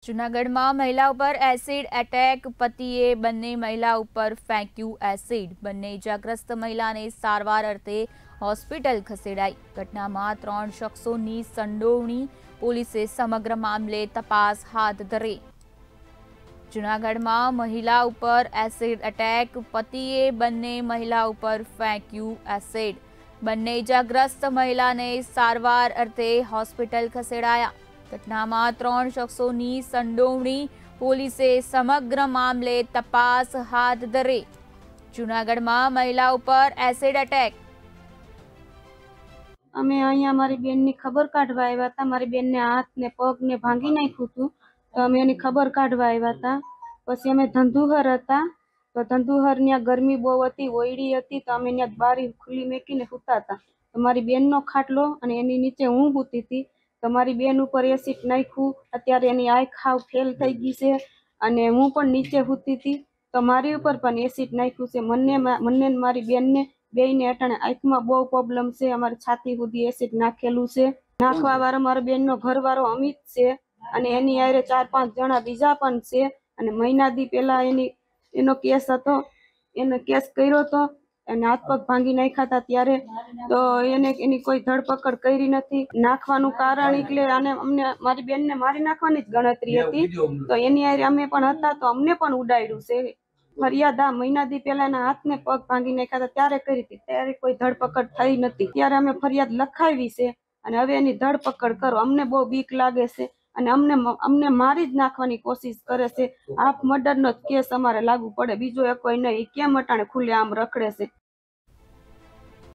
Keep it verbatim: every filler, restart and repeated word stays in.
જૂનાગઢમાં મહિલા ઉપર એસિડ એટેક, પતિએ બંને મહિલા ઉપર ફેંક્યું એસિડ, બંને ઇજાગ્રસ્ત મહિલાને સારવાર અર્થે હોસ્પિટલ ખસેડાઈ। ઘટનામાં ત્રણ શખ્સોની સંડોવણી, પોલીસે સમગ્ર મામલે તપાસ હાથ ધરી। જૂનાગઢમાં મહિલા ઉપર એસિડ એટેક, પતિએ બંને મહિલા ઉપર ફેંક્યું એસિડ, બંને ઇજાગ્રસ્ત મહિલાને સારવાર અર્થે હોસ્પિટલ ખસેડાયા। ઘટનામાં ત્રણ શખ્સોની સંડોવણી, પોલીસે સમગ્ર મામલે તપાસ હાથ ધરી। જૂનાગઢમાં મહિલા ઉપર એસિડ એટેક। અમે અહીંયા મારી બેનની ખબર કાઢવા આવ્યા હતા। મારી બેનને હાથ ને પગ ને ભાંગી નાખ્યું હતું, તો અમે એની ખબર કાઢવા આવ્યા હતા। પછી અમે ધંધુહર હતા, તો ધંધુહર ત્યાં ગરમી બહુ હતી, ઓયડી હતી, તો અમે ત્યાં બારી ખુલ્લી મેકીને સૂતા હતા। તો મારી બેનનો ખાટલો અને એની નીચે હું સૂતી હતી, તો મારી બેન ઉપર એસિડ નાખ્યું। અત્યારે એની આંખ હાવ ફેલ થઈ ગઈ છે અને હું પણ નીચે સૂતી હતી, તો મારી ઉપર પણ એસિડ નાખ્યું છે। મને મને મારી બેનને બેયને અટાણે આંખમાં બહુ પ્રોબ્લેમ છે, અમારી છાતી સુધી એસિડ નાખેલું છે। નાખવા વાળો મારો બેનનો ઘરવાળો અમિત છે અને એની હારે ચાર પાંચ જણા બીજા પણ છે। અને મહિના દી પહેલા એની એનો કેસ હતો, એને કેસ કર્યો હતો અને હાથ પગ ભાંગી નાખ્યા હતા ત્યારે, તો એને એની કોઈ ધરપકડ કરી નથી। નાખવાનું કારણ એટલે આને અમને મારી બેનને મારી નાખવાની જ ગણતરી હતી, તો એની હારે અમે પણ હતા, તો અમને પણ ઉડાડ્યું છે। ફરિયાદ આ મહિના દી પહેલા એના હાથ ને પગ ભાંગી નાખ્યા હતા ત્યારે કરી હતી, ત્યારે કોઈ ધરપકડ થઈ નથી। ત્યારે અમે ફરિયાદ લખાવી છે અને હવે એની ધરપકડ કરો। અમને બહુ બીક લાગે છે અને અમને અમને મારી જ નાખવાની કોશિશ કરે છે। હાફ મર્ડર નો જ કેસ અમારે લાગુ પડે, બીજો કોઈ નહીં। કેમ અટાણે ખુલ્લે આમ રખડે છે।